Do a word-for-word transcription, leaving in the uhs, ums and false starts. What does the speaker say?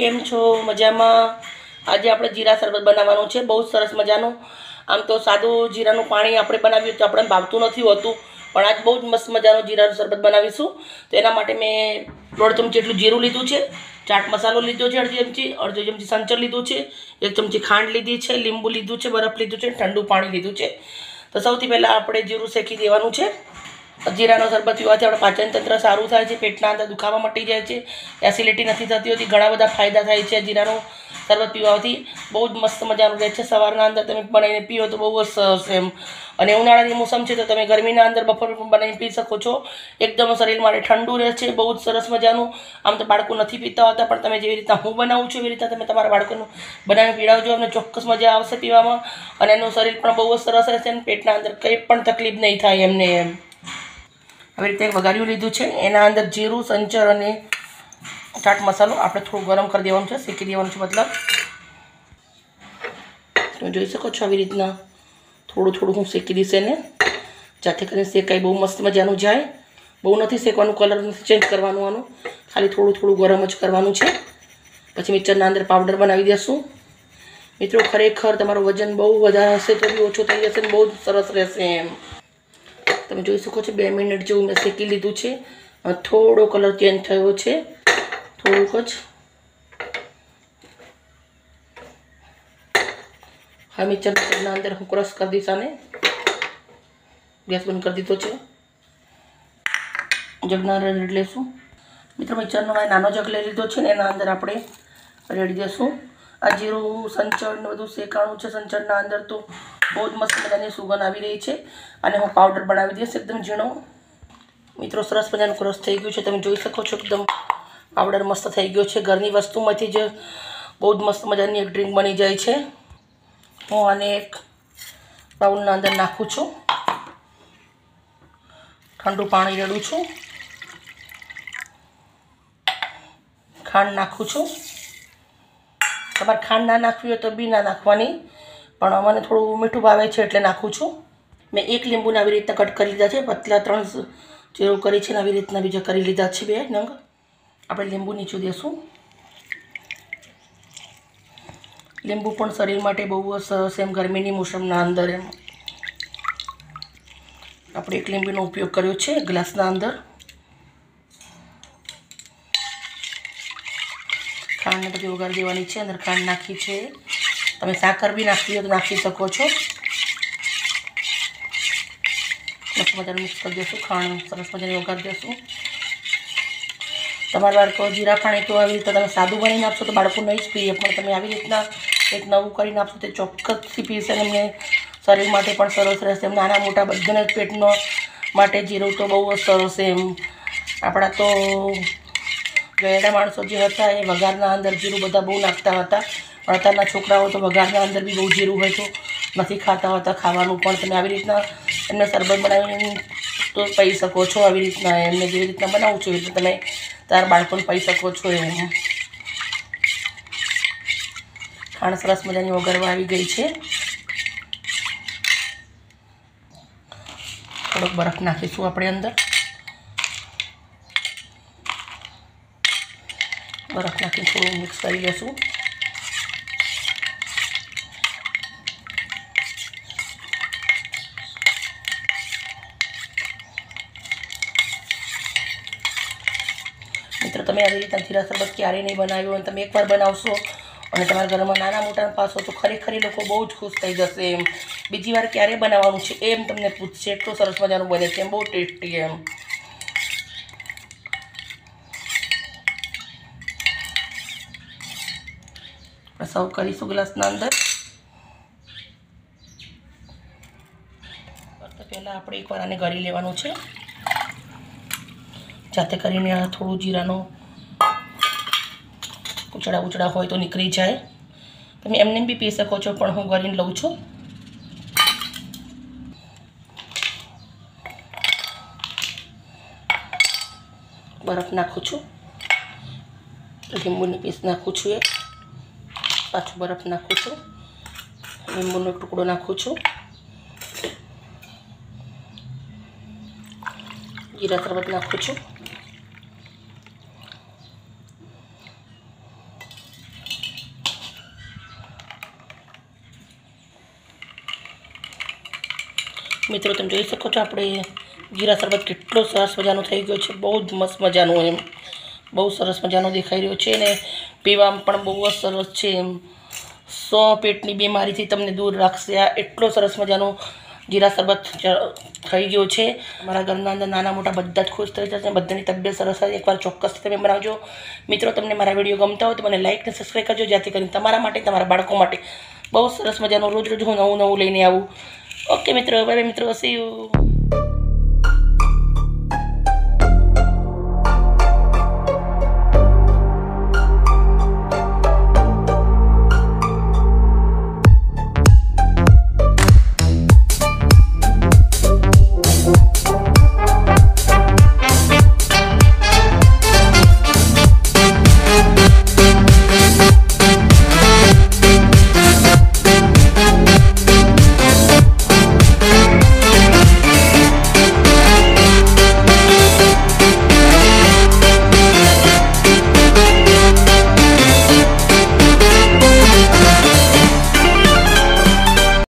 केम छो मजामां। आज આપણે જીરા શરબત બનાવવાનું છે, બહુ સરસ મજાનું। આમ તો સાદું જીરાનું પાણી આપણે બનાવ્યું તો આપણે ભાવતું નથી હોતું, પણ આજ બહુ જ મસ્ત મજાનું જીરાનું શરબત બનાવીશું। તો એના માટે મેં દોઢ ચમચી જેટલું જીરું લીધું છે, ચાટ મસાલો લીધો છે અડધી ચમચી, અડધી ચમચી સંચર લીધું છે, એક ચમચી ખાંડ લીધી છે, લીંબુ લીધું છે, બરફ લીધું છે, ઠંડુ પાણી લીધું છે। તો સૌથી પહેલાં આપણે જીરું શેકી દેવાનું છે। જીરાનો શરબત પીવાથી આપણે પાચન તંત્ર સારું થાય છે, પેટના અંદર દુખાવા મટી જાય છે, એસિડિટી નથી થતી હોતી, ઘણા બધા ફાયદા થાય છે જીરાનો શરબત પીવાથી। બહુ જ મસ્ત મજાનું રહે છે, સવારના અંદર તમે બનાવીને પીઓ તો બહુ જ સરસ એમ। અને ઉનાળાની મોસમ છે તો તમે ગરમીના અંદર બપોરે પણ બનાવીને પી શકો છો, એકદમ શરીર માટે ઠંડુ રહે છે, બહુ જ સરસ મજાનું। આમ તો બાળકો નથી પીતા હોતા, પણ તમે જેવી રીતના હું બનાવું છું એવી રીતના તમે તમારા બાળકોનું બનાવીને પીવડાવજો, અમને ચોક્કસ મજા આવશે પીવામાં, અને એનું શરીર પણ બહુ જ સરસ રહેશે અને પેટના અંદર કંઈ પણ તકલીફ નહીં થાય એમને એમ। આવી રીતે વઘાર્યું લીધું છે, એના અંદર જીરું, સંચર અને ચાટ મસાલો આપણે થોડું ગરમ કરી દેવાનું છે, શેકી દેવાનું છે મતલબ। તમે જોઈ શકો છો આવી રીતના થોડું થોડું હું શેકી દઈશ એને, જાતે કરીને શેકાઈ બહુ મસ્ત મજાનું જાય। બહુ નથી શેકવાનું, કલર નથી ચેન્જ કરવાનું આનું, ખાલી થોડું થોડું ગરમ જ કરવાનું છે। પછી મિક્સરના અંદર પાવડર બનાવી દઈશું। મિત્રો ખરેખર તમારું વજન બહુ વધારે હશે તો બી ઓછું થઈ જશે ને બહુ જ સરસ રહેશે એમ। તમે જોઈ શકો છો બે મિનિટ જેવું મેં શેકી લીધું છે, થોડો કલર ચેન્જ થયો છે, થોડુંક જ। હા મિક્સરના અંદર હું ક્રશ કરી દઈશ આને, ગેસ બંધ કરી દીધો છે। જગના રેડ લેશું મિત્રો, મિક્સરનો નાનો જગ લઈ લીધો છે ને એના અંદર આપણે રેડી દઈશું। આ જીરું સંચળ ને બધું શેકાણું છે, સંચળના અંદર તો બહુ જ મસ્ત મજાની સુગંધ આવી રહી છે, અને હું પાવડર બનાવી દઈશ એકદમ ઝીણો। મિત્રો સરસ મજાનું ક્રશ થઈ ગયું છે, તમે જોઈ શકો છો એકદમ પાવડર મસ્ત થઈ ગયો છે। ઘરની વસ્તુમાંથી જ બહુ જ મસ્ત મજાની એક ડ્રિંક બની જાય છે। હું આને એક બાઉલના અંદર નાખું છું, ઠંડુ પાણી રેડું છું, ખાંડ નાખું છું। તમારે ખાંડ ના નાખવી હોય તો બી ના નાખવાની, પણ મને થોડું મીઠું ભાવે છે એટલે નાખું છું। મેં એક લીંબુને આવી રીતના કટ કરી લીધા છે, પતલા ત્રણ જેવું કરી છે ને આવી રીતના બીજા કરી લીધા છે બે નંગ। આપણે લીંબુ નીચું દેશું। લીંબુ પણ શરીર માટે બહુ જ સરસ એમ, ગરમીની મોસમના અંદર એમ આપણે એક લીંબુનો ઉપયોગ કર્યો છે ગ્લાસના અંદર। ખાંડને બધી વઘારી દેવાની છે, અંદર ખાંડ નાખી છે, તમે સાકર બી નાખવી હોય તો નાખી શકો છો। મસ્ત મજાનું મિક્સ કરી દઈશું, ખાંડ સરસ મજાની વઘારી દઈશું। તમારા બાળકો જીરા પાણી તો આવી રીતે તમે સાદું બનાવીને આપશો તો બાળકો નહીં જ પીએ, પણ તમે આવી રીતના એક નવું કરીને આપશો તે ચોક્કસથી પીશે, એમને શરીર માટે પણ સરસ રહેશે। એમ નાના મોટા બધાને જ પેટનો માટે જીરું તો બહુ જ સરસ એમ। આપણા તો ગયેડા માણસો જે હતા એ વઘારના અંદર જીરું બધા બહુ નાખતા હતા, પણ અત્યારના છોકરાઓ તો વઘારના અંદર બી બહુ જીરું હોય તો નથી ખાતા હોતા ખાવાનું, પણ તમે આવી રીતના એમને શરબત બનાવીને તો પી શકો છો। આવી રીતના એમને જેવી રીતના બનાવું છું એવી રીતે તમે તારા બાળકોને પી શકો છો એમ। ખાંડ સરસ મજાની વઘારવા આવી ગઈ છે, થોડોક બરફ નાખીશું આપણે અંદર, બરફ નાખીને થોડું મિક્સ કરી લઈશું। મિત્રો તમે આવી રીતના જીરા શરબત ક્યારેય નહીં બનાવ્યું હોય, તમે એકવાર બનાવશો અને તમારા ઘરમાં નાના મોટા પાસો તો ખરેખર એ લોકો બહુ જ ખુશ થઈ જશે એમ। બીજી વાર ક્યારે બનાવવાનું છે એમ તમને પૂછશે, એટલું સરસ મજાનું બને છે એમ, બહુ ટેસ્ટી એમ। સર્વ કરીશું ગ્લાસના અંદર। પહેલાં આપણે એકવાર આને ગળી લેવાનું છે, જાતે કરીને થોડું જીરાનો ઉચડા ઉચડા હોય તો નીકળી જાય। તમે એમને બી પી શકો છો, પણ હું ગળીને લઉં છું। બરફ નાખું છું, લીંબુની પીસ નાખું છું, એક પાછું બરફ નાખું છું, લીંબુનો ટુકડો નાખું છું, જીરા શરબત નાખું છું, મિત્રો તમે જોઈ શકો છો આપણે જીરા શરબત કેટલો સરસ મજાનો થઈ ગયો છે, બહુ જ મસ્ત મજાનો, એમ બહુ સરસ મજાનો દેખાઈ રહ્યો છે ને પીવામાં પણ બહુ જ સરસ છે. એમ સો પેટની બીમારીથી તમને દૂર રાખશે. આ એટલો સરસ મજાનો જીરા શરબત થઈ ગયો છે. મારા ઘરના અંદર નાના મોટા બધા જ ખુશ થઈ જશે, બધાની તબિયત સરસ હશે. એકવાર ચોક્કસ તમે બનાવજો. મિત્રો તમને મારા વિડીયો ગમતા હોય તો મને લાઈક અને સબસ્ક્રાઈબ કરજો, જેથી કરીને તમારા માટે તમારા બાળકો માટે બહુ સરસ મજાનું રોજ રોજ હું નવું નવું લઈને આવું. ઓકે મિત્રો, બાય મિત્રો, સી યુ.